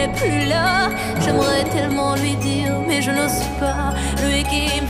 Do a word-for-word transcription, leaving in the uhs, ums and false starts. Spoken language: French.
n'est plus là. J'aimerais tellement lui dire, mais je n'ose pas. Lui qui